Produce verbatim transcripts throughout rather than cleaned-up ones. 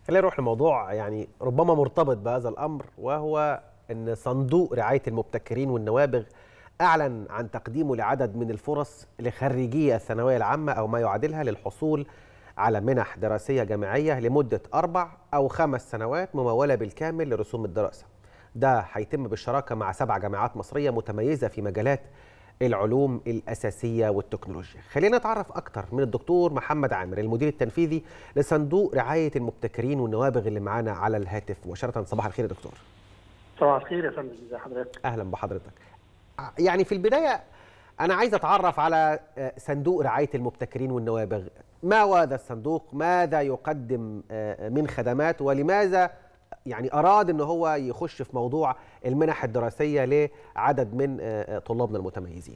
خلينا نروح لموضوع يعني ربما مرتبط بهذا الأمر، وهو أن صندوق رعاية المبتكرين والنوابغ أعلن عن تقديمه لعدد من الفرص لخريجي الثانوية العامة أو ما يعادلها للحصول على منح دراسية جامعية لمدة أربع أو خمس سنوات ممولة بالكامل لرسوم الدراسة. ده هيتم بالشراكة مع سبع جامعات مصرية متميزة في مجالات العلوم الأساسية والتكنولوجيا. خلينا نتعرف أكتر من الدكتور محمد عامر، المدير التنفيذي لصندوق رعاية المبتكرين والنوابغ، اللي معانا على الهاتف مباشرة. صباح الخير يا دكتور. صباح الخير يا فندم، ازي حضرتك؟ أهلا بحضرتك. يعني في البداية أنا عايز أتعرف على صندوق رعاية المبتكرين والنوابغ. ما هو هذا الصندوق؟ ماذا يقدم من خدمات؟ ولماذا يعني أراد أنه هو يخش في موضوع المنح الدراسية لعدد من طلابنا المتميزين؟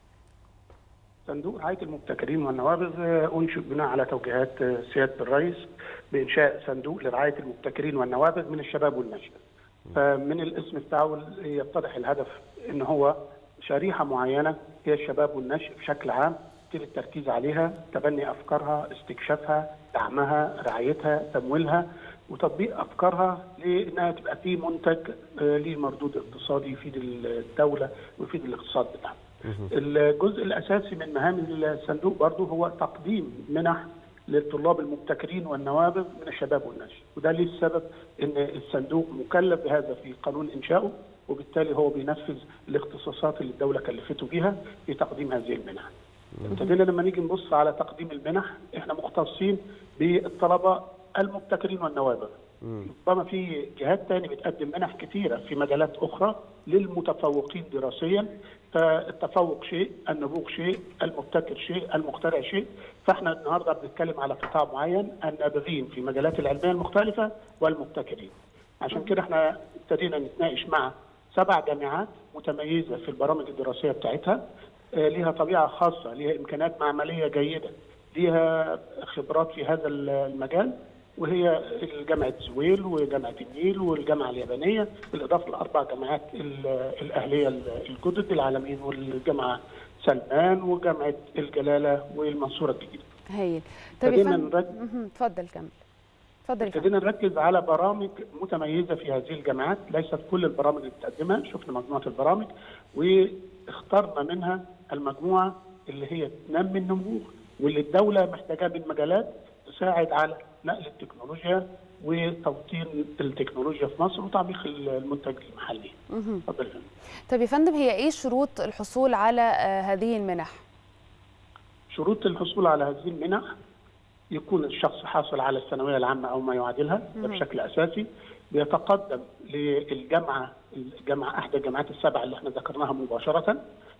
صندوق رعاية المبتكرين والنوابغ أنشئ بناء على توجيهات سيادة الرئيس بإنشاء صندوق لرعاية المبتكرين والنوابغ من الشباب والنشء. فمن الاسم بتاعه يتضح الهدف أن هو شريحة معينة هي الشباب والنشء بشكل عام، يتم التركيز عليها، تبني أفكارها، استكشافها، دعمها، رعايتها، تمويلها، وتطبيق افكارها لانها تبقى في منتج ليه مردود اقتصادي يفيد الدوله ويفيد الاقتصاد بتاعها. الجزء الاساسي من مهام الصندوق برضه هو تقديم منح للطلاب المبتكرين والنوابغ من الشباب والنشء، وده ليه السبب ان الصندوق مكلف بهذا في قانون انشائه، وبالتالي هو بينفذ الاختصاصات اللي الدوله كلفته بيها في تقديم هذه المنح. ابتدينا لما نيجي نبص على تقديم المنح احنا مختصين بالطلبه المبتكرين والنوابغ. ربما في جهات ثانيه بتقدم منح كثيره في مجالات اخرى للمتفوقين دراسيا، فالتفوق شيء، النبوغ شيء، المبتكر شيء، المخترع شيء. فاحنا النهارده بنتكلم على قطاع معين، النابغين في مجالات العلميه المختلفه والمبتكرين. عشان كده احنا ابتدينا نتناقش مع سبع جامعات متميزه في البرامج الدراسيه بتاعتها، ليها طبيعه خاصه، ليها امكانيات معمليه جيده، ليها خبرات في هذا المجال، وهي جامعه زويل وجامعه النيل والجامعه اليابانيه، بالاضافه لاربع جامعات الاهليه الجدد العالميين، والجامعه سلمان وجامعه الجلاله والمنصوره الجديده. هايل. طيب يا فندم اتفضل كمل. اتفضل. ابتدينا نركز على برامج متميزه في هذه الجامعات، ليست كل البرامج اللي بتقدمها، شفنا مجموعه البرامج واخترنا منها المجموعه اللي هي تنمي النمو واللي الدوله محتاجاها من مجالات تساعد على نقل التكنولوجيا وتوطين التكنولوجيا في مصر وتعميق المنتج المحلي. اتفضل يا فندم. طيب يا فندم، هي ايه شروط الحصول على هذه المنح؟ شروط الحصول على هذه المنح يكون الشخص حاصل على الثانويه العامه او ما يعادلها، ده بشكل اساسي. بيتقدم للجامعه الجامعه احدى الجامعات السبع اللي احنا ذكرناها مباشره،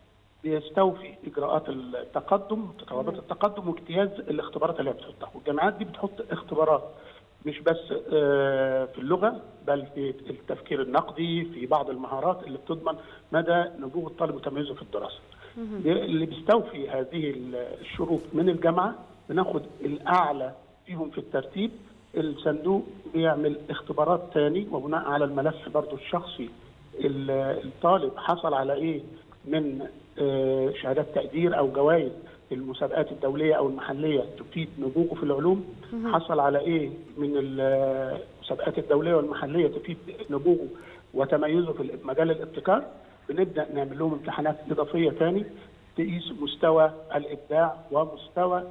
بيستوفي اجراءات التقدم متطلبات التقدم واجتياز الاختبارات اللي بتحطها، والجامعات دي بتحط اختبارات مش بس في اللغه، بل في التفكير النقدي، في بعض المهارات اللي بتضمن مدى نبوغ الطالب وتميزه في الدراسه. اللي بيستوفي هذه الشروط من الجامعه بناخد الاعلى فيهم في الترتيب. الصندوق بيعمل اختبارات ثاني، وبناء على الملف برضه الشخصي الطالب حصل على ايه من شهادات تقدير او جوائز في المسابقات الدوليه او المحليه تفيد نبوغه في العلوم، حصل على ايه من المسابقات الدوليه والمحليه تفيد نبوغه وتميزه في مجال الابتكار. بنبدا نعمل لهم امتحانات اضافيه ثاني تقيس مستوى الابداع ومستوى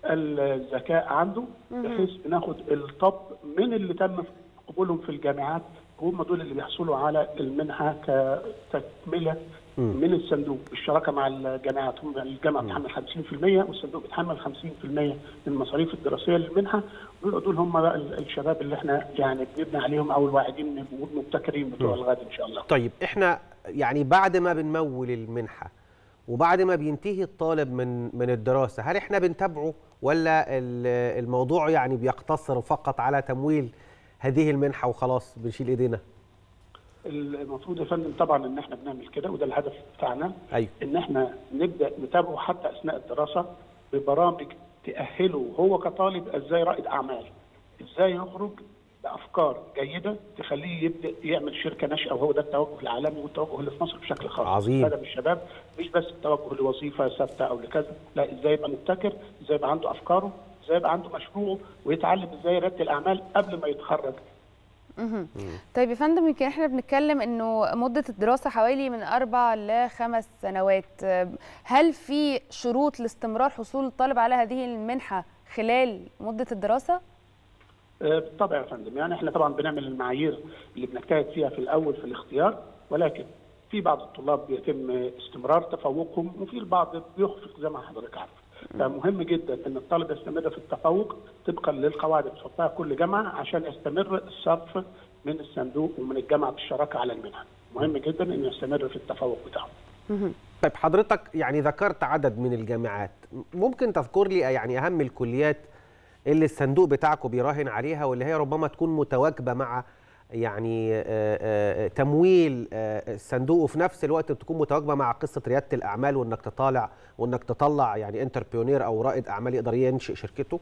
الذكاء عنده، بحيث بناخد الطب من اللي تم قبولهم في الجامعات، هم دول اللي بيحصلوا على المنحه كتكمله من الصندوق بالشراكه مع الجامعات. هم الجامعه بتحمل خمسين في المية والصندوق بيتحمل خمسين في المية من المصاريف الدراسيه للمنحه. دول دول هم بقى الشباب اللي احنا يعني بنبني عليهم او الواعدين والمبتكرين بتوع الغد ان شاء الله. طيب احنا يعني بعد ما بنمول المنحه وبعد ما بينتهي الطالب من من الدراسه، هل احنا بنتابعه ولا الموضوع يعني بيقتصر فقط على تمويل هذه المنحه وخلاص بنشيل ايدينا؟ المفروض يا فندم طبعا ان احنا بنعمل كده، وده الهدف بتاعنا. أيوة. ان احنا نبدا نتابعه حتى اثناء الدراسه ببرامج تاهله هو كطالب ازاي رائد اعمال، ازاي يخرج بافكار جيده تخليه يبدا يعمل شركه ناشئه، وهو ده التوجه العالمي والتوجه اللي في مصر بشكل خاص. عظيم. هذا الشباب مش بس التوجه لوظيفه ثابته او لكذا، لا، ازاي يبقى مبتكر، ازاي يبقى عنده افكاره، ازاي يبقى عنده مشروع ويتعلم ازاي يرتب الاعمال قبل ما يتخرج. اها طيب يا فندم، يمكن احنا بنتكلم انه مده الدراسه حوالي من اربع لخمس سنوات، هل في شروط لاستمرار حصول الطالب على هذه المنحه خلال مده الدراسه؟ بالطبع يا فندم، يعني احنا طبعا بنعمل المعايير اللي بنجتهد فيها في الاول في الاختيار، ولكن في بعض الطلاب بيتم استمرار تفوقهم وفي البعض بيخفق زي ما حضرتك عارف. فمهم جدا ان الطالب يستمر في التفوق طبقا للقواعد اللي بتحطها كل جامعه عشان يستمر الصرف من الصندوق ومن الجامعه بالشراكه على المنحه. مهم جدا انه يستمر في التفوق بتاعه. طيب حضرتك يعني ذكرت عدد من الجامعات، ممكن تذكر لي يعني اهم الكليات اللي الصندوق بتاعكم بيراهن عليها واللي هي ربما تكون متواكبه مع يعني تمويل الصندوق وفي نفس الوقت بتكون متواكبه مع قصه رياده الاعمال وانك تطالع وانك تطلع يعني انتربريونير او رائد اعمال يقدر ينشئ شركته؟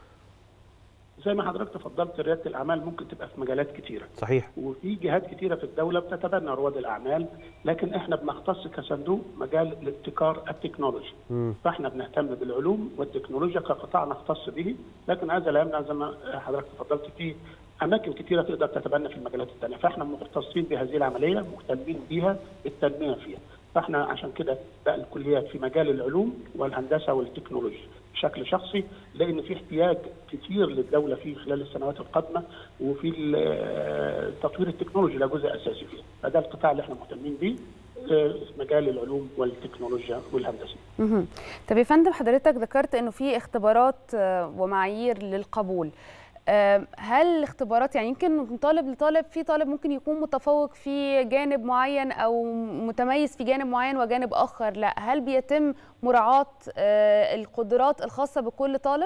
زي ما حضرتك تفضلت، رياده الاعمال ممكن تبقى في مجالات كثيره. صحيح. وفي جهات كثيره في الدوله بتتبنى رواد الاعمال، لكن احنا بنختص كصندوق مجال الابتكار التكنولوجي. م. فاحنا بنهتم بالعلوم والتكنولوجيا كقطاع نختص به، لكن هذا لا يمنع زي ما حضرتك تفضلت فيه اماكن كثيره تقدر تتبنى في المجالات الثانيه، فاحنا مختصين بهذه العمليه، مهتمين بيها، التنميه فيها. فاحنا عشان كده بقى الكليات في مجال العلوم والهندسه والتكنولوجيا بشكل شخصي، لان في احتياج كثير للدوله فيه خلال السنوات القادمه، وفي التطوير التكنولوجي له جزء اساسي فيه، فده القطاع اللي احنا مهتمين بيه في مجال العلوم والتكنولوجيا والهندسه. اها طب يا فندم، حضرتك ذكرت انه في اختبارات ومعايير للقبول. هل الاختبارات يعني يمكن من طالب لطالب، في طالب ممكن يكون متفوق في جانب معين او متميز في جانب معين وجانب اخر لا، هل بيتم مراعاة القدرات الخاصة بكل طالب؟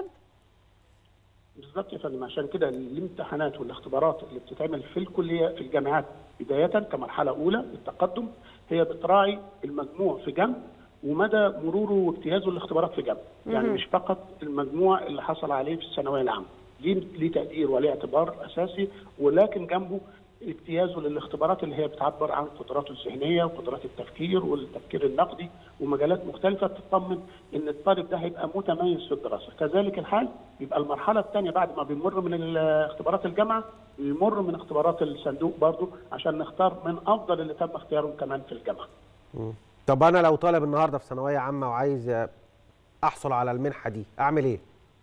بالظبط يا فندم، عشان كده الامتحانات والاختبارات اللي بتتعمل في الكليه في الجامعات بدايه كمرحله اولى للتقدم هي بتراعي المجموع في جنب ومدى مروره واجتيازه للاختبارات في جنب، يعني مش فقط المجموع اللي حصل عليه في الثانويه العامه، ليه تقدير وليه اعتبار اساسي، ولكن جنبه اجتيازه للاختبارات اللي هي بتعبر عن قدراته الذهنيه وقدرات التفكير والتفكير النقدي ومجالات مختلفه تطمن ان الطالب ده هيبقى متميز في الدراسه. كذلك الحال بيبقى المرحله الثانيه بعد ما بيمر من اختبارات الجامعه بيمر من اختبارات الصندوق برضه عشان نختار من افضل اللي تم اختيارهم كمان في الجامعه. طب انا لو طالب النهارده في ثانويه عامه وعايز احصل على المنحه دي اعمل ايه؟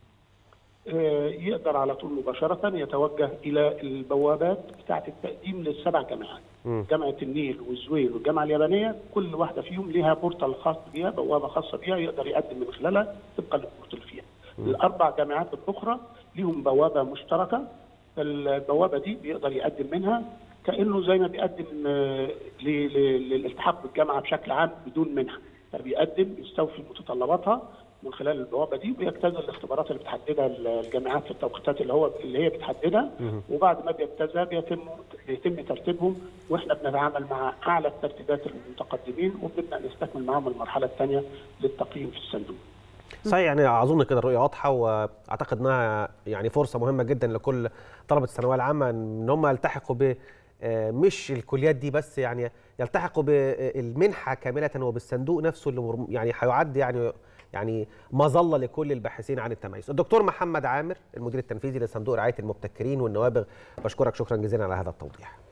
يقدر على طول مباشرة يتوجه إلى البوابات بتاعة التقديم للسبع جامعات. م. جامعة النيل والزويل والجامعة اليابانية كل واحدة فيهم لها بورتال خاص بها، بوابة خاصة بها يقدر يقدم من خلالها طبقا للبورتال فيها. م. الأربع جامعات الأخرى لهم بوابة مشتركة، البوابة دي بيقدر يقدم منها كأنه زي ما بيقدم للالتحاق بالجامعة بشكل عام بدون منحة، فبيقدم يستوفي متطلباتها من خلال البوابه دي وبيجتاز الاختبارات اللي بتحددها الجامعات في التوقيتات اللي هو اللي هي بتحددها، وبعد ما بيجتازها بيتم بيتم ترتيبهم، واحنا بنتعامل مع اعلى الترتيبات المتقدمين وبنبدا نستكمل معاهم المرحله الثانيه للتقييم في الصندوق. صحيح، يعني اظن كده الرؤيه واضحه، واعتقد انها يعني فرصه مهمه جدا لكل طلبه الثانويه العامه ان هم يلتحقوا ب مش الكليات دي بس، يعني يلتحقوا بالمنحه كامله وبالصندوق نفسه اللي يعني هيعد يعني يعني مظله لكل الباحثين عن التميز. الدكتور محمد عامر المدير التنفيذي لصندوق رعايه المبتكرين والنوابغ، بشكرك شكرا جزيلا على هذا التوضيح.